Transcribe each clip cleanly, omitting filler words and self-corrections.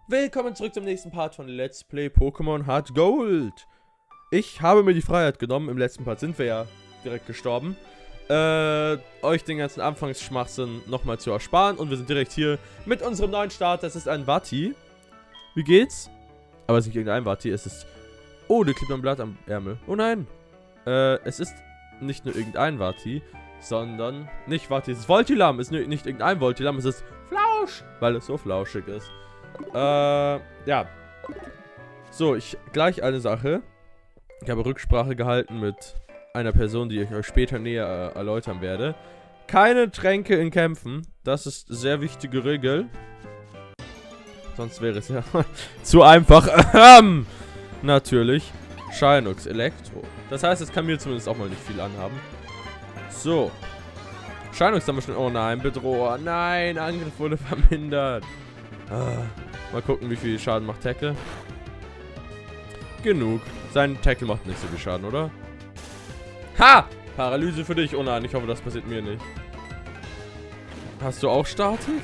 Willkommen zurück zum nächsten Part von Let's Play Pokémon Heart Gold. Ich habe mir die Freiheit genommen, im letzten Part sind wir ja direkt gestorben, euch den ganzen Anfangsschmachsinn nochmal zu ersparen. Und wir sind direkt hier mit unserem neuen Start. Das ist ein Vati. Wie geht's? Aber es ist nicht irgendein Vati, es ist... Oh, der klebt ein Blatt am Ärmel. Oh nein. Es ist nicht nur irgendein Vati, sondern... Nicht Vati, es ist Voltilam. Es ist nicht irgendein Voltilam, es ist Flausch, weil es so flauschig ist. Ja. So, gleich eine Sache. Ich habe Rücksprache gehalten mit einer Person, die ich euch später näher erläutern werde. Keine Tränke in Kämpfen. Das ist sehr wichtige Regel. Sonst wäre es ja zu einfach. Natürlich. Shinox Elektro. Das heißt, es kann mir zumindest auch mal nicht viel anhaben. So. Shinox haben wir schon... Oh nein, Bedroher. Nein, Angriff wurde vermindert. Mal gucken, wie viel Schaden macht Tackle. Genug. Sein Tackle macht nicht so viel Schaden, oder? Ha! Paralyse für dich. Oh nein, ich hoffe, das passiert mir nicht. Hast du auch Statik?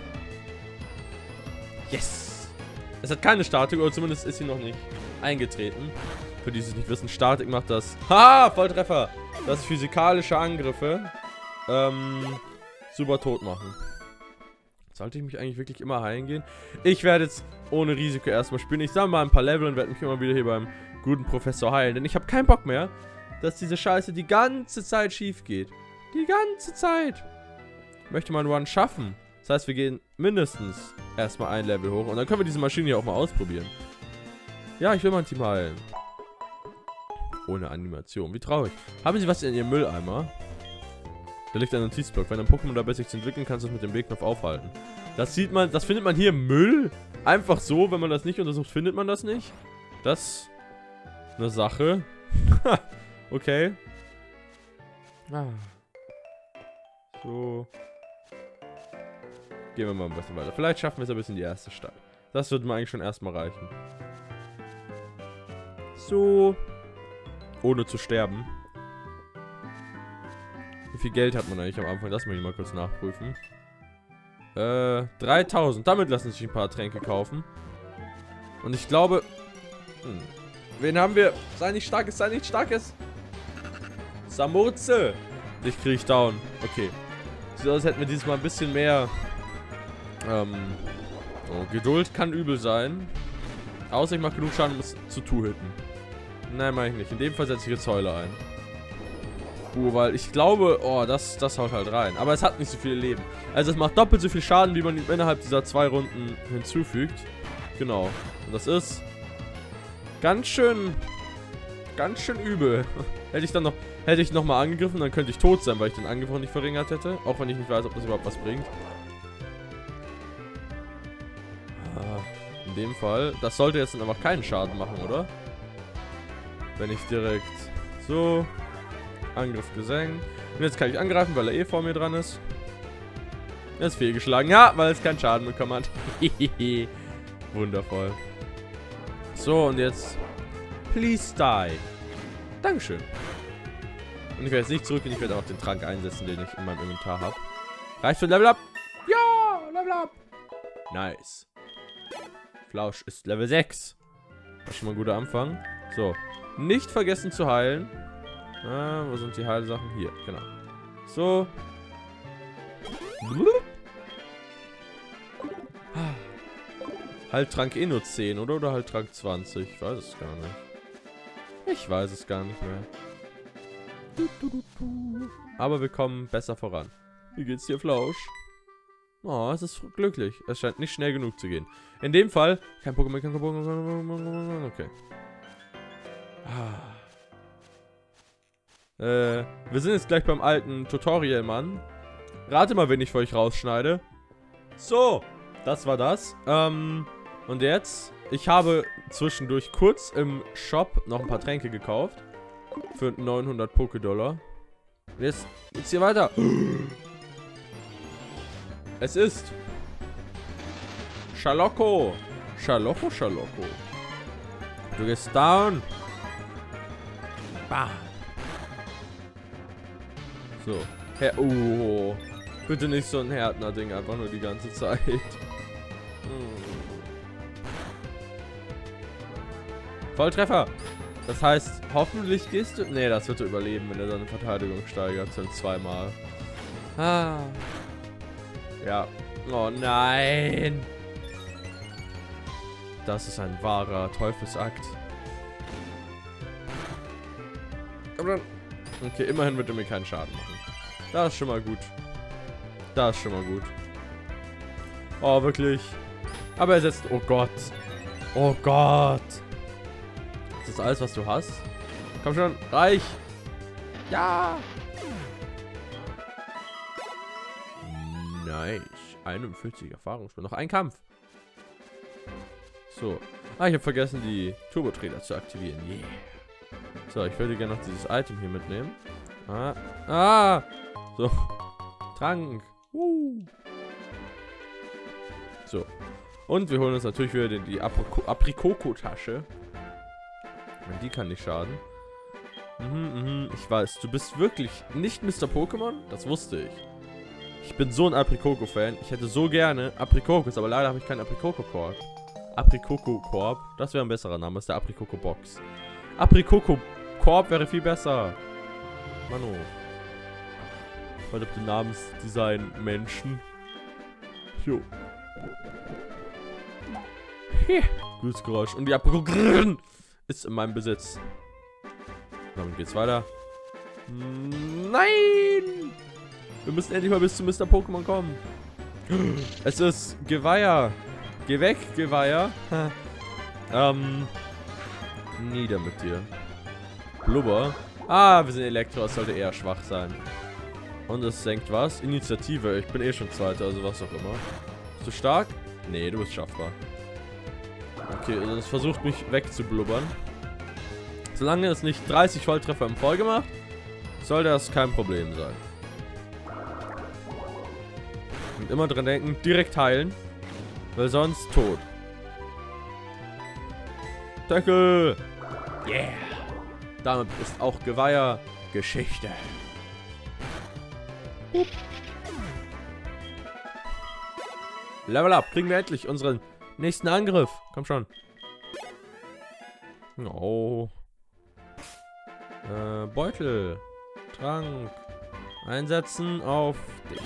Yes! Es hat keine Statik, oder zumindest ist sie noch nicht eingetreten. Für die, die es nicht wissen, Statik macht das... Ha! Volltreffer! Das ist physikalische Angriffe. Super tot machen. Sollte ich mich eigentlich wirklich immer heilen gehen? Ich werde jetzt ohne Risiko erstmal spielen. Ich sammle mal ein paar Level und werde mich immer wieder hier beim guten Professor heilen. Denn ich habe keinen Bock mehr, dass diese Scheiße die ganze Zeit schief geht. Die ganze Zeit. Ich möchte mal einen Run schaffen. Das heißt, wir gehen mindestens erstmal ein Level hoch. Und dann können wir diese Maschine hier auch mal ausprobieren. Ja, ich will mal ein Team heilen. Ohne Animation. Wie traurig. Haben Sie was in Ihrem Mülleimer? Da liegt ein Notizblock. Wenn ein Pokémon dabei sich zu entwickeln, kannst du es mit dem B-Knopf aufhalten. Das sieht man, das findet man hier im Müll. Einfach so, wenn man das nicht untersucht, findet man das nicht. Das ist eine Sache. Okay. So. Gehen wir mal ein bisschen weiter. Vielleicht schaffen wir es ein bisschen in die erste Stadt. Das würde mir eigentlich schon erstmal reichen. So. Ohne zu sterben. Wie viel Geld hat man eigentlich am Anfang? Das muss ich mal kurz nachprüfen. 3000. Damit lassen sich ein paar Tränke kaufen. Und ich glaube... Wen haben wir? Sei nicht starkes, sei nicht starkes. Samurze. Dich kriege ich down. Okay. Sieht aus, als hätten wir dieses Mal ein bisschen mehr... Oh, Geduld kann übel sein. Außer ich mache genug Schaden, um es zu two-hitten. Nein, mache ich nicht. In dem Fall setze ich jetzt Heule ein. Weil ich glaube, oh, das haut halt rein. Aber es hat nicht so viele Leben. Also es macht doppelt so viel Schaden, wie man ihm innerhalb dieser 2 Runden hinzufügt. Genau. Und das ist ganz schön übel. Hätte ich noch mal angegriffen, dann könnte ich tot sein, weil ich den Angriff auch nicht verringert hätte. Auch wenn ich nicht weiß, ob das überhaupt was bringt. In dem Fall, das sollte jetzt dann einfach keinen Schaden machen, oder? Wenn ich direkt so... Angriff gesenkt. Und jetzt kann ich angreifen, weil er eh vor mir dran ist. Er ist fehlgeschlagen. Ja, weil es keinen Schaden bekommen hat. Wundervoll. So, und jetzt... Please die. Dankeschön. Und ich werde jetzt nicht zurückgehen. Ich werde auch den Trank einsetzen, den ich in meinem Inventar habe. Reicht für Level Up? Ja, Level Up. Nice. Flausch ist Level 6. Das ist schon mal ein guter Anfang. So. Nicht vergessen zu heilen. Wo sind die Heilsachen? Hier, genau. So. Heiltrank eh nur 10, oder? Oder Heiltrank 20? Ich weiß es gar nicht. Ich weiß es gar nicht mehr. Aber wir kommen besser voran. Wie geht's dir, Flausch? Oh, es ist glücklich. Es scheint nicht schnell genug zu gehen. In dem Fall... Kein Pokémon, kein Pokémon... Okay. Wir sind jetzt gleich beim alten Tutorial, Mann. Rate mal, wen ich für euch rausschneide. So, das war das. Und jetzt, ich habe zwischendurch kurz im Shop noch ein paar Tränke gekauft. Für 900 Pokédollar. Und jetzt geht's hier weiter. Es ist... Schalocko. Schalocko. Du gehst down. Bah. So. Oh. Bitte nicht so ein Härtner-Ding, einfach nur die ganze Zeit. Volltreffer. Das heißt, hoffentlich gehst du... Ne, das wird er überleben, wenn er seine Verteidigung steigert. Zum zweimal. Ah. Ja. Oh nein. Das ist ein wahrer Teufelsakt. Aber dann... Okay, immerhin wird er mir keinen Schaden machen. Das ist schon mal gut. Das ist schon mal gut. Oh, wirklich. Aber er setzt... Oh Gott. Oh Gott. Ist das alles, was du hast? Komm schon, reich. Ja. Nice. 41 Erfahrungspunkte. Noch ein Kampf. So. Ah, ich habe vergessen, die Turbo-Trainer zu aktivieren. Yeah. So, ich würde gerne noch dieses Item hier mitnehmen. Ah. So. Trank. So. Und wir holen uns natürlich wieder die Aprikoko-Tasche. Die kann nicht schaden. Ich weiß, du bist wirklich nicht Mr. Pokémon? Das wusste ich. Ich bin so ein Aprikoko-Fan. Ich hätte so gerne Aprikokos, aber leider habe ich keinen Aprikoko-Korb. Aprikoko-Korb. Das wäre ein besserer Name. Das ist der Aprikoko-Box. Aprikoko-Korb wäre viel besser. Mano. Heute auf den Namensdesign Menschen. Jo. Gutes Geräusch. Und die Aprikoko ist in meinem Besitz. Damit geht's weiter. Nein! Wir müssen endlich mal bis zu Mr. Pokémon kommen. Es ist Geweiher. Geh weg, Geweiher. Nieder mit dir. Blubber. Ah, wir sind Elektro. Es sollte eher schwach sein. Und es senkt was? Initiative. Ich bin eh schon Zweiter, also was auch immer. Bist du stark? Nee, du bist schaffbar. Okay, also es versucht mich wegzublubbern. Solange es nicht 30 Volltreffer im Folge macht, soll das kein Problem sein. Und immer dran denken, direkt heilen, weil sonst tot. Tackle! Yeah! Damit ist auch Geweiher Geschichte. Level up, kriegen wir endlich unseren nächsten Angriff. Komm schon. Oh. Beutel. Trank. Einsetzen auf dich.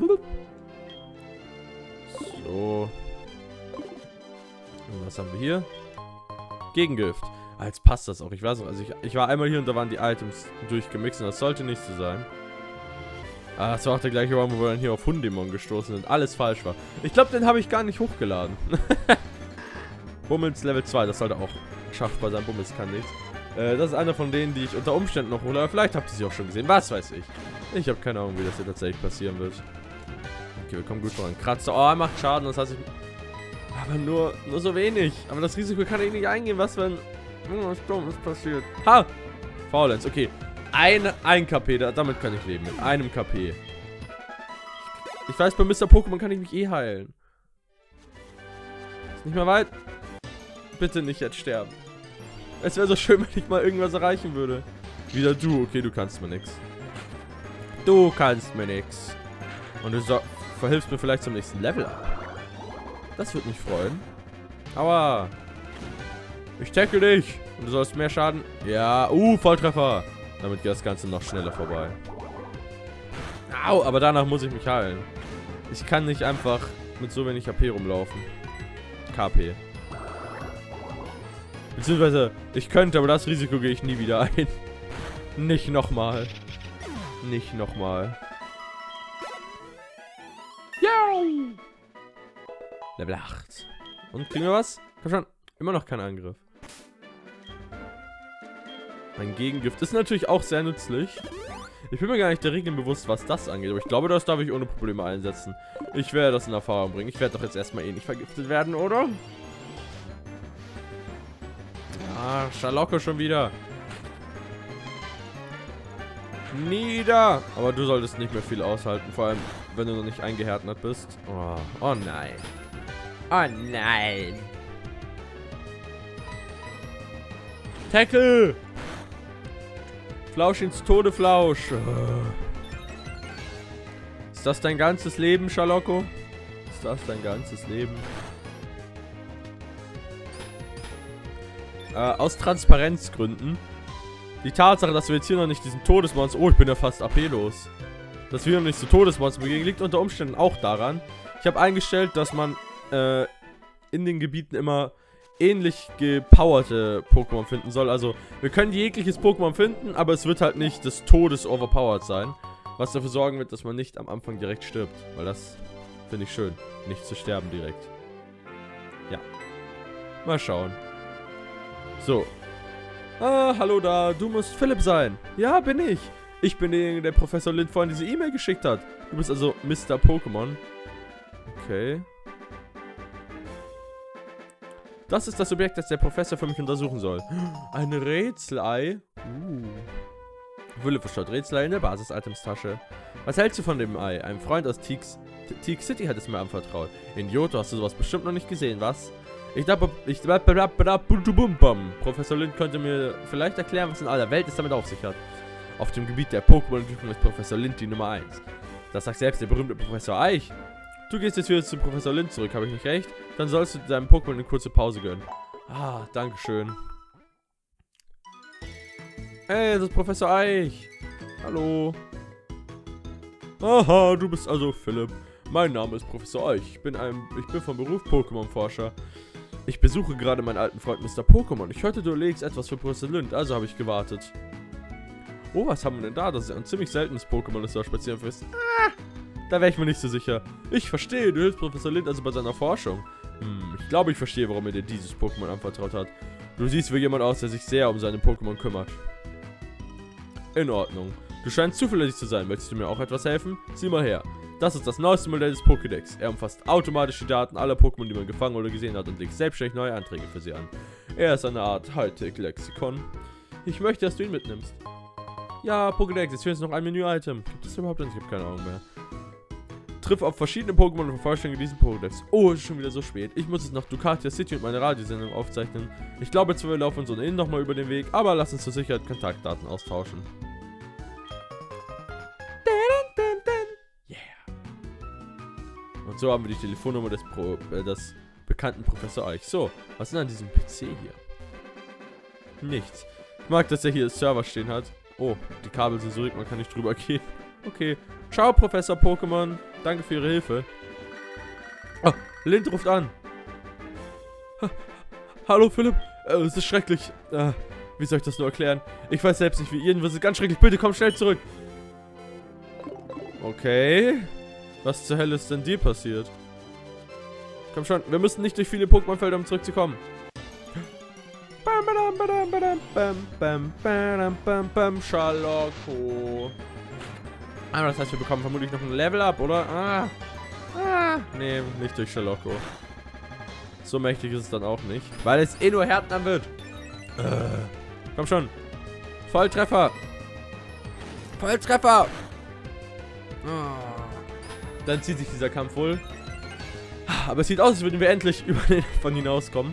So. Und was haben wir hier? Gegengift. Ah, jetzt passt das auch. Ich weiß noch, also ich war einmal hier und da waren die Items durchgemixt und das sollte nicht so sein. Ah, das war auch der gleiche Raum, wo wir dann hier auf Hundemon gestoßen sind. Alles falsch war. Ich glaube, den habe ich gar nicht hochgeladen. Bummels Level 2, das sollte auch schaffbar sein. Bummels kann nichts. Das ist einer von denen, die ich unter Umständen noch hole. Aber vielleicht habt ihr sie auch schon gesehen. Was weiß ich. Ich habe keine Ahnung, wie das hier tatsächlich passieren wird. Okay, wir kommen gut voran. Kratzer. Oh, er macht Schaden. Das heißt, aber nur so wenig. Aber das Risiko kann ich nicht eingehen. Was, wenn was Dummes passiert? Ha! Faulenz. Okay. Ein KP. Damit kann ich leben. Mit einem KP. Ich weiß, bei Mr. Pokémon kann ich mich eh heilen. Ist nicht mehr weit. Bitte nicht jetzt sterben. Es wäre so schön, wenn ich mal irgendwas erreichen würde. Wieder du. Okay, du kannst mir nix. Du kannst mir nix. Und du verhilfst mir vielleicht zum nächsten Level ab. Das würde mich freuen. Aua. Ich tackle dich. Und du sollst mehr Schaden. Ja. Volltreffer. Damit geht das Ganze noch schneller vorbei. Au, aber danach muss ich mich heilen. Ich kann nicht einfach mit so wenig HP rumlaufen. KP. Beziehungsweise, ich könnte, aber das Risiko gehe ich nie wieder ein. Nicht nochmal. Nicht nochmal. Yo! Level 8. Und kriegen wir was? Komm schon. Immer noch kein Angriff. Ein Gegengift ist natürlich auch sehr nützlich. Ich bin mir gar nicht der Regeln bewusst, was das angeht. Aber ich glaube, das darf ich ohne Probleme einsetzen. Ich werde das in Erfahrung bringen. Ich werde doch jetzt erstmal eh nicht vergiftet werden, oder? Ah, Schalocke schon wieder. Nieder! Aber du solltest nicht mehr viel aushalten. Vor allem, wenn du noch nicht eingehärtnet bist. Oh nein. Oh nein. Tackle! Flausch ins Tode, Flausch. Ist das dein ganzes Leben, Schalocko? Ist das dein ganzes Leben? aus Transparenzgründen, die Tatsache, dass wir jetzt hier noch nicht diesen Todesmonster... Oh, ich bin ja fast AP-los. Dass wir noch nicht so Todesmonster begegnen, liegt unter Umständen auch daran. Ich habe eingestellt, dass man in den Gebieten immer ähnlich gepowerte Pokémon finden soll. Also, wir können jegliches Pokémon finden, aber es wird halt nicht des Todes overpowered sein. Was dafür sorgen wird, dass man nicht am Anfang direkt stirbt. Weil das finde ich schön. Nicht zu sterben direkt. Ja. Mal schauen. So. Ah, hallo da. Du musst Philipp sein. Ja, bin ich. Ich bin derjenige, der Professor Lind vorhin diese E-Mail geschickt hat. Du bist also Mr. Pokémon. Okay. Das ist das Objekt, das der Professor für mich untersuchen soll. Ein Rätselei. Wille verstaut Rätselei in der Basis-Items-Tasche. Was hältst du von dem Ei? Ein Freund aus Teak City hat es mir anvertraut. In Johto hast du sowas bestimmt noch nicht gesehen, was? Professor Lind könnte mir vielleicht erklären, was in aller Welt es damit auf sich hat. Auf dem Gebiet der Pokémon-Entwicklung ist Professor Lind die Nummer 1. Das sagt selbst der berühmte Professor Eich. Du gehst jetzt wieder zu Professor Lind zurück, habe ich nicht recht? Dann sollst du deinem Pokémon eine kurze Pause gönnen. Ah, dankeschön. Hey, das ist Professor Eich. Hallo. Aha, du bist also Philipp. Mein Name ist Professor Eich. Ich bin von Beruf Pokémon-Forscher. Ich besuche gerade meinen alten Freund Mr. Pokémon. Ich hörte, du legst etwas für Professor Lind, also habe ich gewartet. Oh, was haben wir denn da? Das ist ja ein ziemlich seltenes Pokémon, das du da spazieren wirst. Ah, da wäre ich mir nicht so sicher. Ich verstehe, du hilfst Professor Lind also bei seiner Forschung. Ich glaube, ich verstehe, warum er dir dieses Pokémon anvertraut hat. Du siehst wie jemand aus, der sich sehr um seine Pokémon kümmert. In Ordnung. Du scheinst zuverlässig zu sein. Möchtest du mir auch etwas helfen? Sieh mal her. Das ist das neueste Modell des Pokédex. Er umfasst automatisch die Daten aller Pokémon, die man gefangen oder gesehen hat und legt selbstständig neue Anträge für sie an. Er ist eine Art Hightech-Lexikon. Ich möchte, dass du ihn mitnimmst. Ja, Pokédex, jetzt fehlt uns noch ein Menü-Item. Gibt es überhaupt nicht? Ich habe keine Ahnung mehr. Triff auf verschiedene Pokémon und vervollständige diesen Pokédex. Oh, es ist schon wieder so spät. Ich muss jetzt nach Ducatia City und meine Radiosendung aufzeichnen. Ich glaube, jetzt wir laufen uns ohnehin nochmal über den Weg, aber lass uns zur Sicherheit Kontaktdaten austauschen. Und so haben wir die Telefonnummer des bekannten Professor Eich. So, was ist denn an diesem PC hier? Nichts. Ich mag, dass er hier Server stehen hat. Oh, die Kabel sind so dick, man kann nicht drüber gehen. Okay. Ciao, Professor Pokémon. Danke für Ihre Hilfe. Oh, Lind ruft an. Hallo, Philipp. Es ist schrecklich. Wie soll ich das nur erklären? Ich weiß selbst nicht, wie irgendwas ist ganz schrecklich. Bitte komm schnell zurück. Okay. Was zur Hölle ist denn dir passiert? Komm schon, wir müssen nicht durch viele Pokémon-Felder, um zurückzukommen. Schaloko. Aber das heißt, wir bekommen vermutlich noch ein Level-Up, oder? Nee, nicht durch Schaloko. So mächtig ist es dann auch nicht. Weil es eh nur Härtner wird. Komm schon. Volltreffer. Volltreffer. Dann zieht sich dieser Kampf wohl. Aber es sieht aus, als würden wir endlich über den von hinauskommen.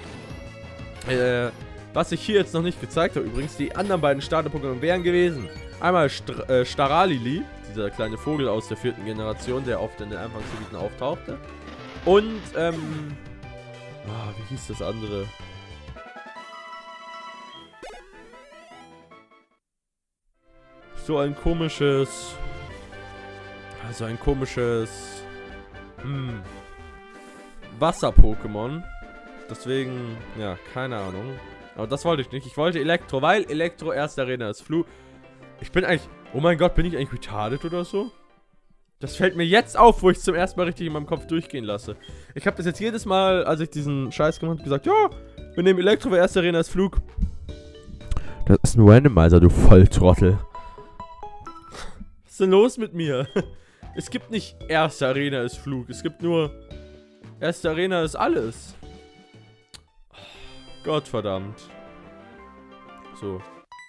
Was ich hier jetzt noch nicht gezeigt habe, übrigens, die anderen beiden Starter-Pokémon wären gewesen. Einmal Staralili, dieser kleine Vogel aus der 4. Generation, der oft in den Anfangsgebieten auftauchte. Und, wie hieß das andere? So ein komisches... Wasser-Pokémon. Deswegen, ja, keine Ahnung. Aber das wollte ich nicht. Ich wollte Elektro, weil Elektro erste Arena ist. Ich bin eigentlich... Oh mein Gott, bin ich eigentlich retarded oder so? Das fällt mir jetzt auf, wo ich es zum ersten Mal richtig in meinem Kopf durchgehen lasse. Ich habe das jetzt jedes Mal, als ich diesen Scheiß gemacht habe, gesagt, ja, wir nehmen Elektro, weil erste Arena ist Flug. Das ist ein Randomizer, du Volltrottel. Was ist denn los mit mir? Es gibt nicht erste Arena ist Flug. Es gibt nur erste Arena ist alles. Gottverdammt. So.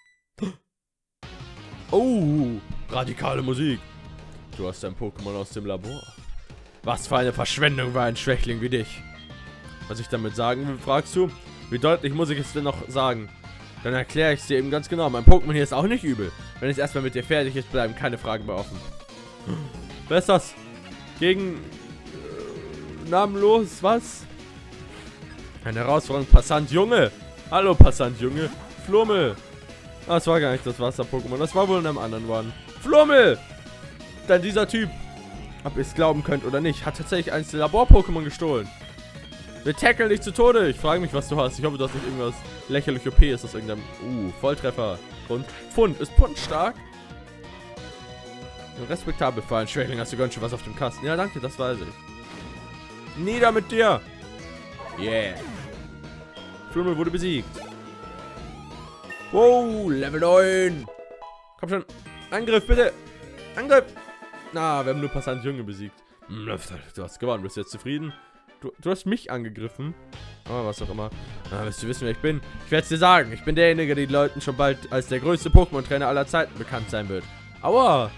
Oh, radikale Musik. Du hast ein Pokémon aus dem Labor. Was für eine Verschwendung war ein Schwächling wie dich. Was ich damit sagen will, fragst du? Wie deutlich muss ich es denn noch sagen? Dann erkläre ich es dir eben ganz genau. Mein Pokémon hier ist auch nicht übel. Wenn es erstmal mit dir fertig ist, bleiben keine Fragen mehr offen. Wer ist das? Gegen... namenlos, was? Ein herausfordernder Passant, Junge! Hallo, Passant, Junge. Flummel. Ah, das war gar nicht das Wasser-Pokémon. Das war wohl in einem anderen One. Flummel! Denn dieser Typ, ob ihr es glauben könnt oder nicht, hat tatsächlich eines der Labor-Pokémon gestohlen. Wir tackeln dich zu Tode. Ich frage mich, was du hast. Ich hoffe, du hast nicht irgendwas lächerlich OP. Ist das irgendein... Volltreffer. Und Pfund. Ist Pfund stark? Respektabel für einen Schwächling. Hast du ganz schön was auf dem Kasten. Ja, danke, das weiß ich. Nieder mit dir. Yeah. Flummel wurde besiegt. Wow, Level 9. Komm schon. Angriff, bitte. Angriff. Na, wir haben nur Passant Junge besiegt. Du hast gewonnen. Bist du jetzt zufrieden? Du hast mich angegriffen. Aber was auch immer. Na, willst du wissen, wer ich bin? Ich werde es dir sagen. Ich bin derjenige, der den Leuten schon bald als der größte Pokémon-Trainer aller Zeiten bekannt sein wird. Aua.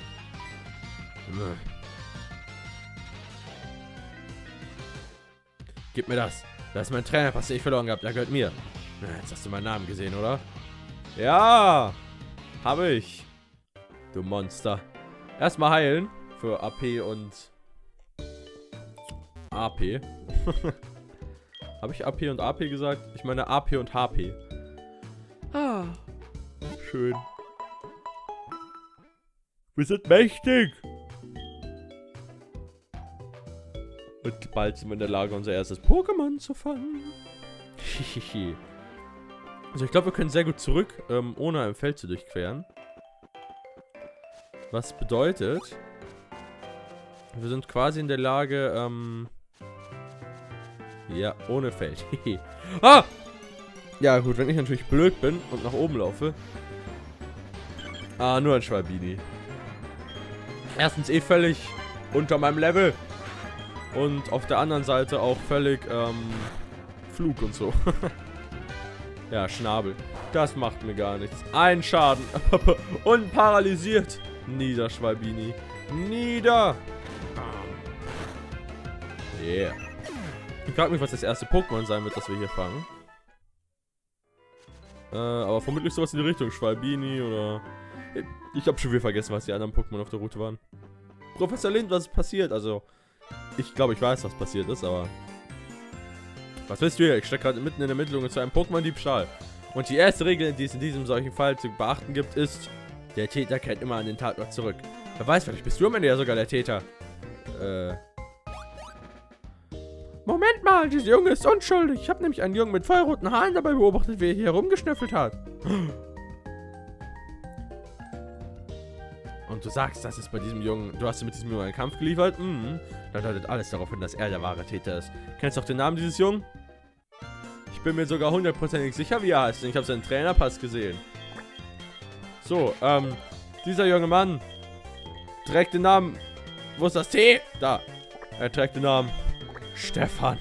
Gib mir das. Das ist mein Trainerpass, den ich verloren gehabt. Der gehört mir. Na, jetzt hast du meinen Namen gesehen, oder? Ja. Habe ich. Du Monster. Erstmal heilen. Für AP und... AP. Habe ich AP und AP gesagt? Ich meine AP und HP. Ah. Schön. Wir sind mächtig. Und bald sind wir in der Lage, unser erstes Pokémon zu fangen. Also ich glaube, wir können sehr gut zurück, ohne ein Feld zu durchqueren. Was bedeutet, wir sind quasi in der Lage, ja, ohne Feld. Ah! Ja gut, wenn ich natürlich blöd bin und nach oben laufe. Ah, nur ein Schwalbini. Erstens völlig unter meinem Level. Und auf der anderen Seite auch völlig, Flug und so. Ja, Schnabel. Das macht mir gar nichts. Ein Schaden. Und paralysiert. Nieder, Schwalbini. Nieder. Yeah. Ich frage mich, was das erste Pokémon sein wird, das wir hier fangen. Aber vermutlich sowas in die Richtung. Schwalbini oder... Ich habe schon wieder vergessen, was die anderen Pokémon auf der Route waren. Professor Lind, was ist passiert? Also... Ich glaube, ich weiß, was passiert ist, aber... Was willst du hier? Ich stecke gerade mitten in der Ermittlung zu einem Pokémon-Diebstahl. Und die erste Regel, die es in diesem solchen Fall zu beachten gibt, ist... Der Täter kehrt immer an den Tatort zurück. Wer weiß, vielleicht bist du am Ende ja sogar der Täter. Moment mal, dieser Junge ist unschuldig. Ich habe nämlich einen Jungen mit feuerroten Haaren dabei beobachtet, wie er hier herumgeschnüffelt hat. Und du sagst, das ist bei diesem Jungen... Du hast mit diesem Jungen einen Kampf geliefert? Mhm. Dann deutet alles darauf hin, dass er der wahre Täter ist. Kennst du auch den Namen dieses Jungen? Ich bin mir sogar hundertprozentig sicher, wie er heißt, denn ich habe seinen Trainerpass gesehen. So, dieser junge Mann trägt den Namen... Wo ist das T? Da. Er trägt den Namen... Stefan.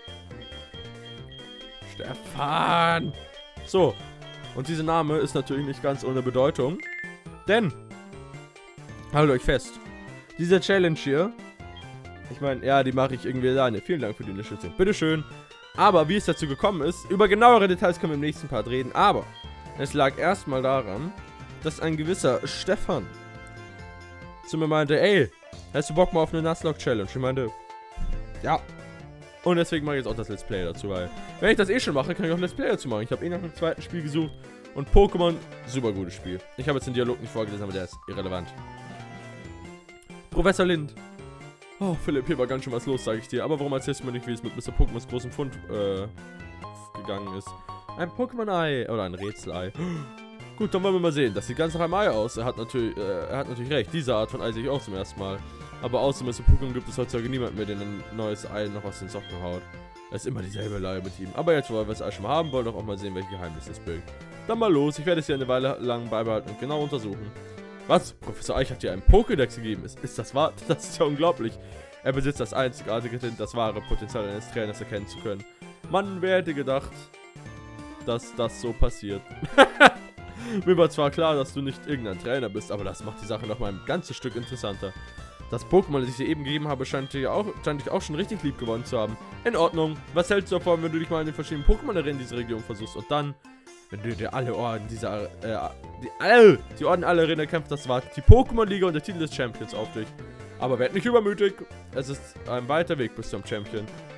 Stefan. So. Und dieser Name ist natürlich nicht ganz ohne Bedeutung. Denn... Haltet euch fest. Diese Challenge hier... Ich meine, ja, die mache ich irgendwie alleine. Vielen Dank für die Unterstützung. Bitteschön. Aber wie es dazu gekommen ist, über genauere Details können wir im nächsten Part reden. Aber es lag erstmal daran, dass ein gewisser Stefan zu mir meinte, ey, hast du Bock mal auf eine Nuzlocke-Challenge? Ich meinte, ja. Und deswegen mache ich jetzt auch das Let's Play dazu, weil wenn ich das eh schon mache, kann ich auch Let's Play dazu machen. Ich habe eh nach einem zweiten Spiel gesucht und Pokémon, super gutes Spiel. Ich habe jetzt den Dialog nicht vorgelesen, aber der ist irrelevant. Professor Lind. Oh, Philipp, hier war ganz schön was los, sage ich dir. Aber warum erzählst du mir nicht, wie es mit Mr. Pokémons großen Fund gegangen ist? Ein Pokémon-Ei oder ein Rätsel-Ei. Gut, dann wollen wir mal sehen. Das sieht ganz nach einem Ei aus. Er hat natürlich recht. Diese Art von Ei sehe ich auch zum ersten Mal. Aber außer Mr. Pokémon gibt es heutzutage niemanden mehr, der ein neues Ei noch aus den Socken haut. Es ist immer dieselbe Leier mit ihm. Aber jetzt, wo wir das Ei schon mal haben, wollen wir doch auch mal sehen, welche Geheimnisse es birgt. Dann mal los. Ich werde es hier eine Weile lang beibehalten und genau untersuchen. Was? Professor Eich hat dir einen Pokédex gegeben. Ist das wahr? Das ist ja unglaublich. Er besitzt das einzigartige Talent, das wahre Potenzial eines Trainers erkennen zu können. Mann, wer hätte gedacht, dass das so passiert. Mir war zwar klar, dass du nicht irgendein Trainer bist, aber das macht die Sache noch mal ein ganzes Stück interessanter. Das Pokémon, das ich dir eben gegeben habe, scheint dich auch schon richtig lieb gewonnen zu haben. In Ordnung. Was hältst du davon, wenn du dich mal in den verschiedenen Pokémon-Arenen dieser Region versuchst und dann... Wenn du dir alle Orden dieser, die Orden aller Arena kämpft, das wartet die Pokémon-Liga und der Titel des Champions auf dich. Aber werd nicht übermütig. Es ist ein weiter Weg bis zum Champion.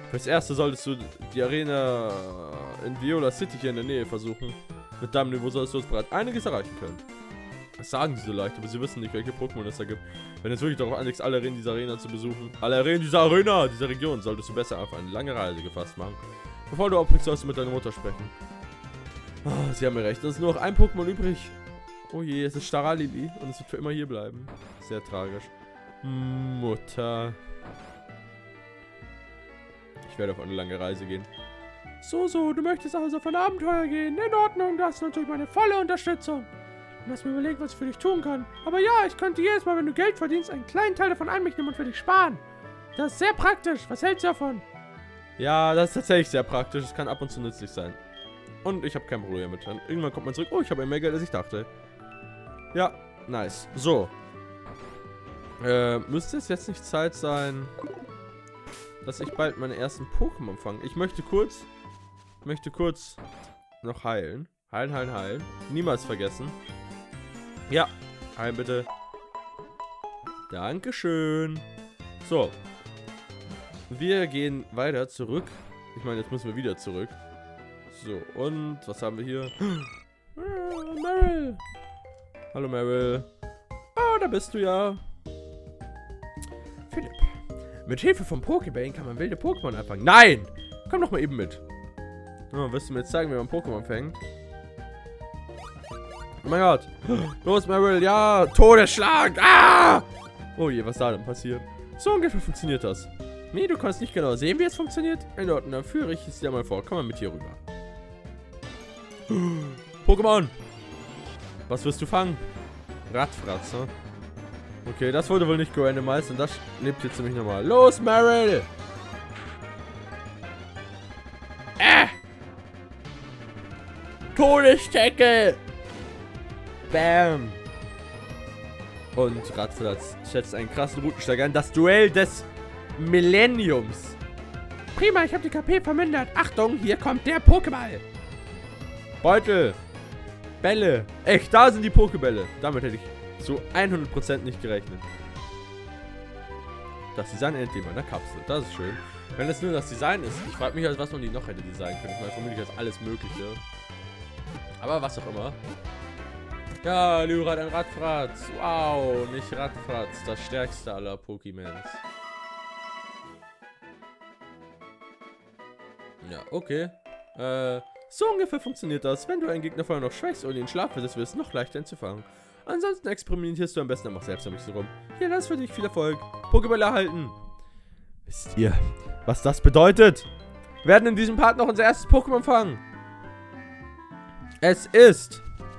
Fürs Erste solltest du die Arena in Viola City hier in der Nähe versuchen. Mit deinem Niveau solltest du uns bereits einiges erreichen können. Das sagen sie so leicht, aber sie wissen nicht, welche Pokémon es da gibt. Wenn es wirklich darauf anlegst, alle Arenen dieser Arena zu besuchen, alle Arenen dieser Region, solltest du besser auf eine lange Reise gefasst machen. Bevor du aufbrichst, sollst du mit deiner Mutter sprechen. Oh, sie haben mir recht, es ist nur noch ein Pokémon übrig. Oh je, es ist Staralili und es wird für immer hier bleiben. Sehr tragisch. Mutter. Ich werde auf eine lange Reise gehen. So, du möchtest also auf ein Abenteuer gehen. In Ordnung, das ist natürlich meine volle Unterstützung. Lass mir überlegen, was ich für dich tun kann. Aber ja, ich könnte jedes Mal, wenn du Geld verdienst, einen kleinen Teil davon an mich nehmen und für dich sparen. Das ist sehr praktisch. Was hältst du davon? Ja, das ist tatsächlich sehr praktisch. Es kann ab und zu nützlich sein. Und ich habe kein Problem mit. Dann irgendwann kommt man zurück. Oh, ich habe mehr Geld, als ich dachte. Ja, nice. So. Müsste es jetzt nicht Zeit sein, dass ich bald meine ersten Pokémon fange? Ich möchte kurz noch heilen. Heilen. Niemals vergessen. Ja, heilen bitte. Dankeschön. So. Wir gehen weiter zurück. Ich meine, jetzt müssen wir wieder zurück. So, und was haben wir hier? Meryl. Hallo, Meryl. Oh, da bist du ja. Philipp. Mit Hilfe von Pokébällen kann man wilde Pokémon einfangen. Nein! Komm doch mal eben mit. Oh, wirst du mir jetzt zeigen, wie man Pokémon fängt? Oh mein Gott. Los, Meryl. Ja, Todesschlag. Ah! Oh je, was da denn passiert? So ungefähr funktioniert das. Nee, du kannst nicht genau sehen, wie es funktioniert. In Ordnung, dann führe ich es dir mal vor. Komm mal mit hier rüber. Pokémon. Was wirst du fangen? Radfratze. Okay, das wurde wohl nicht gerandomized und das lebt jetzt ziemlich normal. Los, Meryl! Todesstecke! Bam! Und Radfratz schätzt einen krassen Routensteiger an. Das Duell des Millenniums. Prima, ich habe die KP vermindert. Achtung, hier kommt der Pokéball. Beutel. Bälle. Echt, da sind die Pokébälle. Damit hätte ich zu 100% nicht gerechnet. Das Design endlich meiner Kapsel. Das ist schön. Wenn es nur das Design ist. Ich frage mich, was man die noch hätte designen können. Ich meine, vermutlich ist alles Mögliche. Aber was auch immer. Ja, Lyra, ein Radfratz. Wow, nicht Radfratz. Das stärkste aller Pokémons. Ja, okay. So ungefähr funktioniert das. Wenn du einen Gegner vorher noch schwächst und ihn schlafen wirst, wird es noch leichter ihn zu fangen. Ansonsten experimentierst du am besten einfach selbst ein bisschen rum. Hier, das ist für dich viel Erfolg. Pokébälle erhalten. Wisst ihr, was das bedeutet? Wir werden in diesem Part noch unser erstes Pokémon fangen. Es ist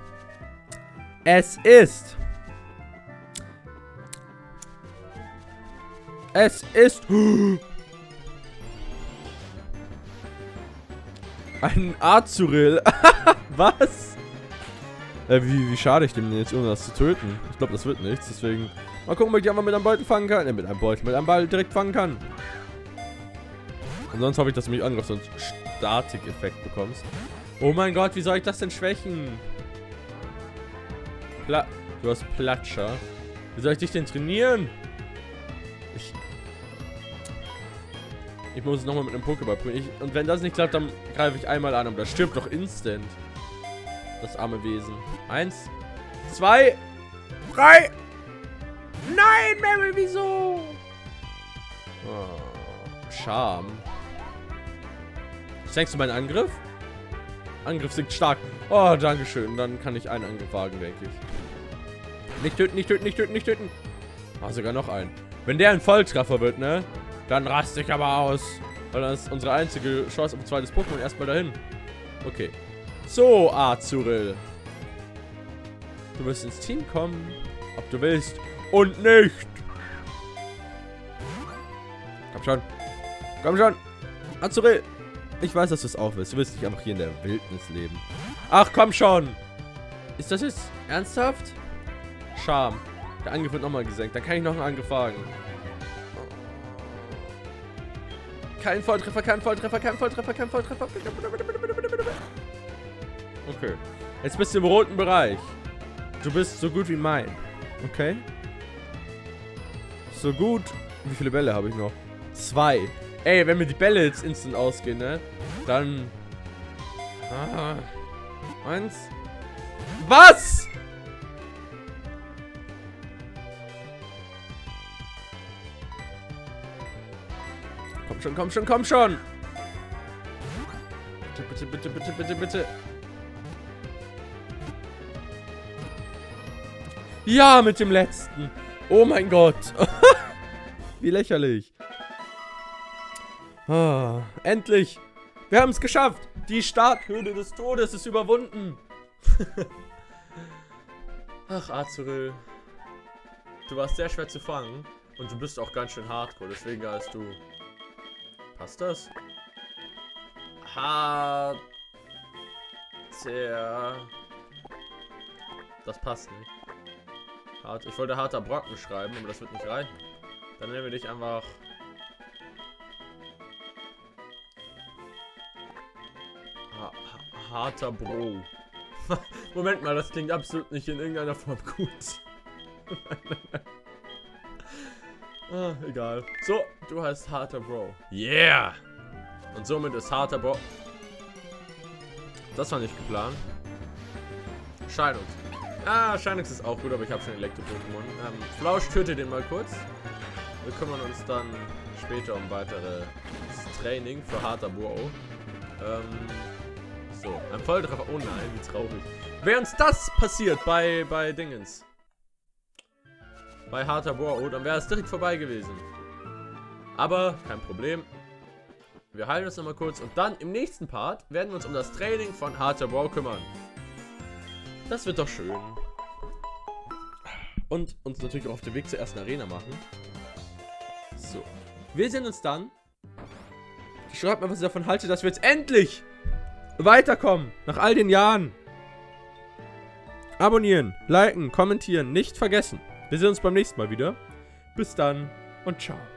ein Azurill. Was? Wie schade ich dem denn jetzt, ohne das zu töten? Ich glaube, das wird nichts, deswegen... Mal gucken, ob ich die einfach mit einem Beutel fangen kann. Mit einem Beutel, mit einem Ball direkt fangen kann. Und sonst hoffe ich, dass du mich angreifst und Statik-Effekt bekommst. Oh mein Gott, wie soll ich das denn schwächen? Du hast Platscher. Wie soll ich dich denn trainieren? Ich muss es nochmal mit einem Pokéball probieren. Und wenn das nicht klappt, dann greife ich einmal an. Aber das stirbt doch instant. Das arme Wesen. 1, 2, 3. Nein, Meryl, wieso? Oh, Charme. Schenkst du meinen Angriff? Angriff sinkt stark. Oh, dankeschön. Dann kann ich einen Angriff wagen, denke ich. Nicht töten, nicht töten, nicht töten, nicht töten. Ah, sogar noch einen. Wenn der ein Volltreffer wird, ne? Dann raste ich aber aus. Weil dann ist unsere einzige Chance auf ein zweites Pokémon erstmal dahin. Okay. So, Azurill. Du wirst ins Team kommen. Ob du willst. Und nicht. Komm schon. Komm schon. Azurill. Ich weiß, dass du es auch willst. Du willst nicht einfach hier in der Wildnis leben. Ach, komm schon. Ist das jetzt ernsthaft? Charme. Der Angriff wird nochmal gesenkt. Dann kann ich noch einen Angriff wagen. Kein Volltreffer, kein Volltreffer, kein Volltreffer, kein Volltreffer. Okay. Jetzt bist du im roten Bereich. Du bist so gut wie mein. Okay. So gut. Wie viele Bälle habe ich noch? 2. Ey, wenn mir die Bälle jetzt instant ausgehen, ne? Dann... 1. Was? Komm schon, komm schon, komm schon! Bitte, bitte, bitte, bitte, bitte, bitte. Ja, mit dem letzten. Oh mein Gott. Wie lächerlich. Ah, endlich. Wir haben es geschafft. Die Starthürde des Todes ist überwunden. Ach, Azurill. Du warst sehr schwer zu fangen. Und du bist auch ganz schön hardcore. Deswegen hast du... Passt das? Das passt nicht. Ich wollte harter Brocken schreiben, aber das wird nicht reichen. Dann nennen wir dich einfach... Harter Bro. Moment mal, das klingt absolut nicht in irgendeiner Form gut. Egal. So, du heißt Harter Bro. Yeah! Und somit ist Harter Bro... Das war nicht geplant. Shinox. Shinox ist auch gut, aber ich habe schon Elektro-Pokémon. Flausch, töte den mal kurz. Wir kümmern uns dann später um weiteres Training für Harter Bro. So, ein Volltreffer. Oh nein, wie traurig. Wäre uns das passiert bei Dingens. Bei Harter Bro, dann wäre es direkt vorbei gewesen. Aber kein Problem. Wir heilen uns nochmal kurz und dann im nächsten Part werden wir uns um das Training von Harter Bro kümmern. Das wird doch schön. Und uns natürlich auch auf den Weg zur ersten Arena machen. So. Wir sehen uns dann. Schreibt mal, was ihr davon haltet, dass wir jetzt endlich weiterkommen. Nach all den Jahren. Abonnieren, liken, kommentieren, nicht vergessen. Wir sehen uns beim nächsten Mal wieder. Bis dann und ciao.